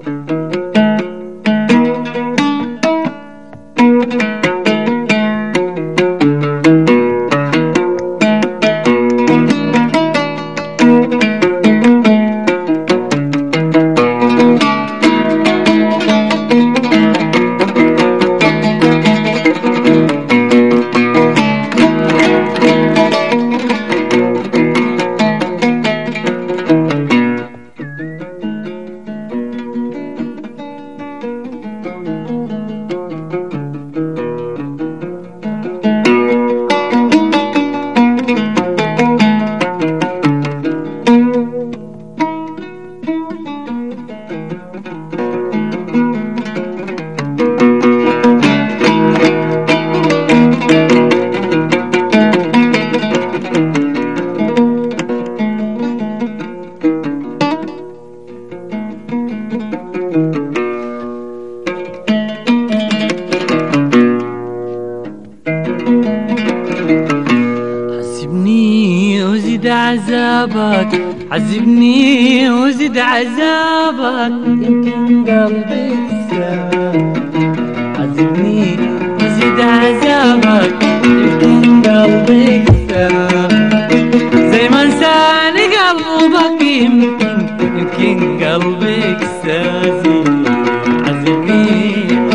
عذبني وزد عذابك، عذبني وزد عذابك، يمكن قلبي ساب. عذبني وزد عذابك، يمكن قلبي ساب. زي ما انساني قلبك يمكن قلبك سازي. عذبني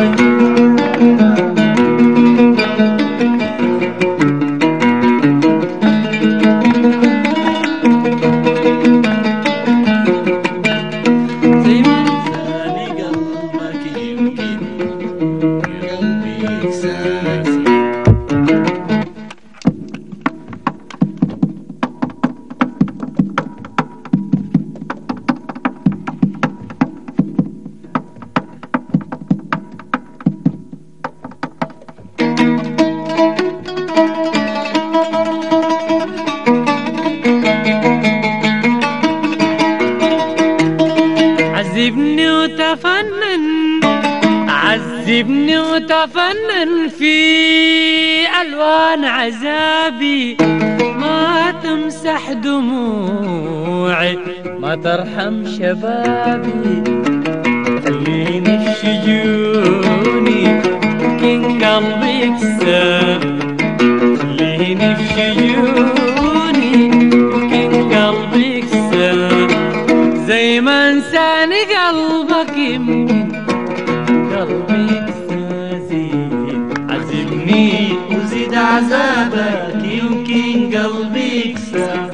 عذبني وتفنن، عذبني وتفنن في ألوان عذابي. ما تمسح دموعي، ما ترحم شبابي. خليني في شجوني يمكن قلبي يكسر. خليني في شجوني يمكن قلبي يكسر. زي ما انساني قلبك يمكن قلبي يكسازي. عذبني وزيد عذابك، يمكن قلبي يكسر.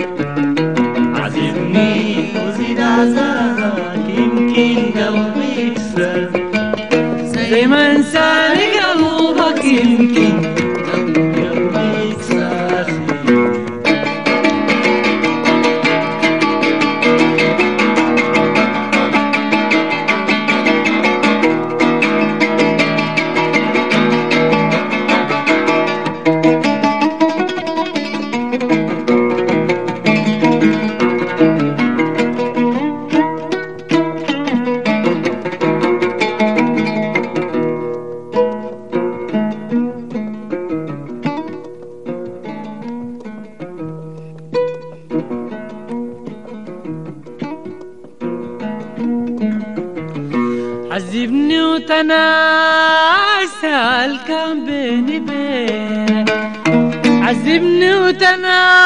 عذبني وزيد عذابك، يمكن قلبي يكسر. زي ما انساني قلبك يمكن قلبي يكسر. عذبني وتناسى الكان بيني بينك. عذبني وتناسى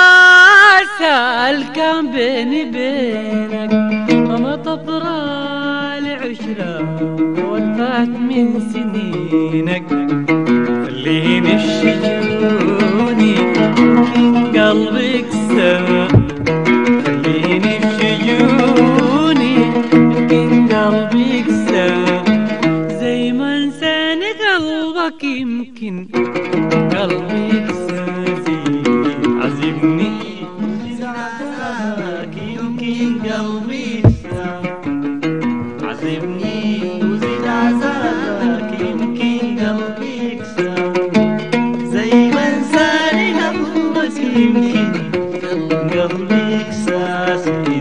الكان بيني بينك. وما تطرى لعشرة وفات من سنينك. خليني في شجوني يمكن قلبك ساب. خليني في شجوني يمكن قلبك ساب. زي ما انساني قلبك يمكن قلبك سازي. عذبني وزيد عذابك، يمكن قلبي ساب. عذبني وزيد عذابك، يمكن قلبك ساب. زي ما انساني قلبك يمكن قلبك سازي.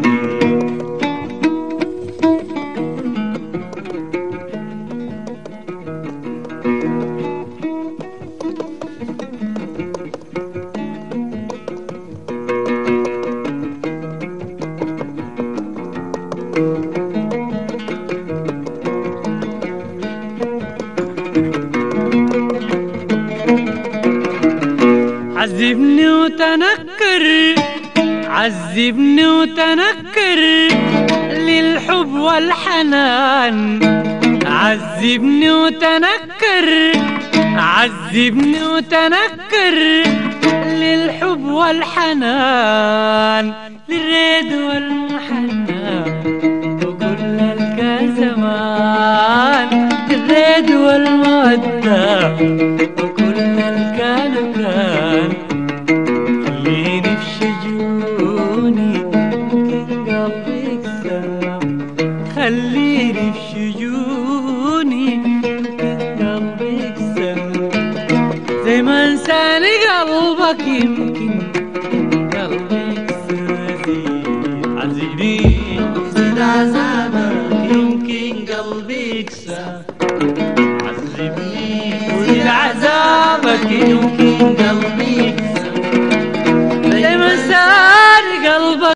عذبني وتنكر، عذبني وتنكر للحب والحنان، عذبني وتنكر، عذبني وتنكر للحب والحنان، للريد والمحنة وكل الكزمان، للريد والمودة وكل الكان كان. خليني في شجوني يمكن قلبي يكسر، خليني في شجوني يمكن قلبي يكسر، زي ما انساني قلبك يمكن قلبي يكسر. عذبني زيد عذابك يمكن قلبي يكسر، عذبني وزيد عذابك يمكن